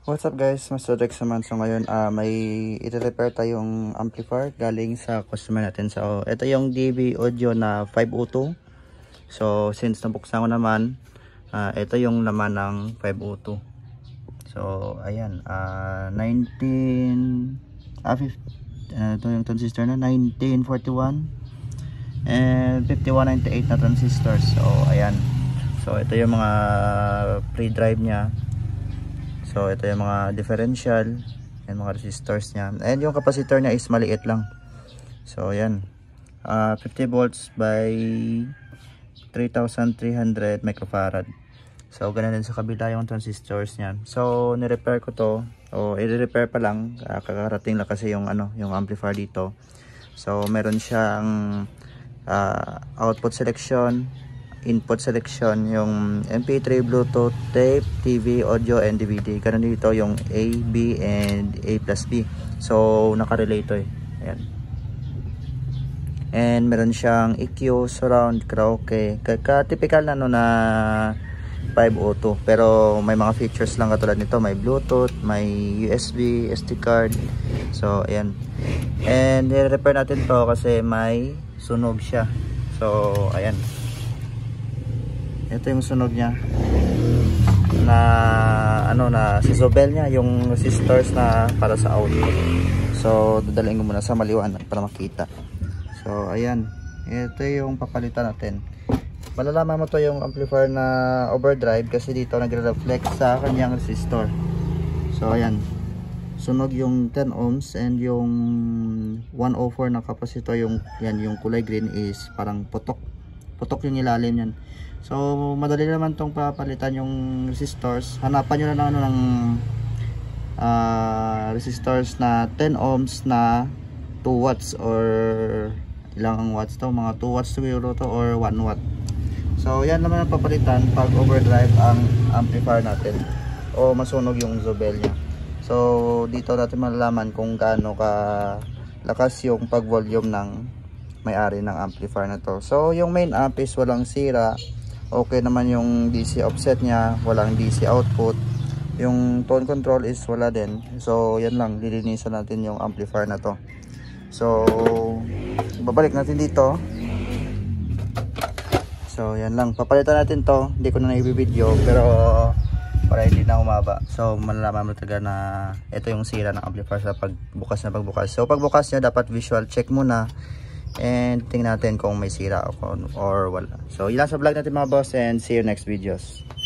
What's up guys, Master Rex naman. So ngayon may i-repair tayong amplifier galing sa customer natin. So ito yung DB Audio na 502. So since nabuksan ko naman, ito yung laman ng 502. So ayan, ito yung transistor na 1941 and 5198 na transistors. So ayan, so ito yung mga pre-drive nya. So ito yung mga differential and mga resistors niya. And yung capacitor niya is maliit lang. So ayan, 50 volts by 3300 microfarad. So ganun din sa kabila yung transistors niya. So ni-repair ko to, o i-repair pa lang, kakarating lang kasi yung yung amplifier dito. So meron siyang output selection, input selection, yung MP3, Bluetooth, tape, TV, audio, and DVD. Ganun dito yung A, B, and A plus B. So nakarelate to eh. Ayan. And meron siyang EQ, surround, karaoke. Typical na na 502. Pero may mga features lang katulad nito. May Bluetooth, may USB, SD card. So ayan. And i-repair natin to kasi may sunog siya. So ayan. Ito yung sunog niya na na si Zobel niya, yung resistors na para sa output. So dadalhin ko muna sa maliwanag para makita. So ayan, ito yung papalitan natin. Malalaman mo to yung amplifier na overdrive kasi dito nagre-reflect sa kanyang resistor. So ayan, sunog yung 10 ohms and yung 104 na capacitor, yung kulay green is parang putok yung ilalim yan. So madali naman tong papalitan yung resistors. Hanapan nyo na ng resistors na 10 ohms na 2 watts or ilang watts to, mga 2 watts siguro to or 1 watt. So yan naman ang papalitan pag overdrive ang amplifier natin o masunog yung Zobel nya. So dito natin malalaman kung gaano ka lakas yung pag volume ng may-ari ng amplifier na to. So yung main amp is walang sira. Okay naman yung DC offset nya, walang DC output. Yung tone control is wala din. So yan lang, lilinisan natin yung amplifier na to. So babalik natin dito. So yan lang, papalitan natin to. Hindi ko na i-video pero para hindi na umaba. So malalaman mo talaga na ito yung sira ng amplifier sa pagbukas. So pagbukas nya dapat visual check muna and tingnan natin kung may sira or wala. So ilan sa vlog natin mga boss, and see you next videos.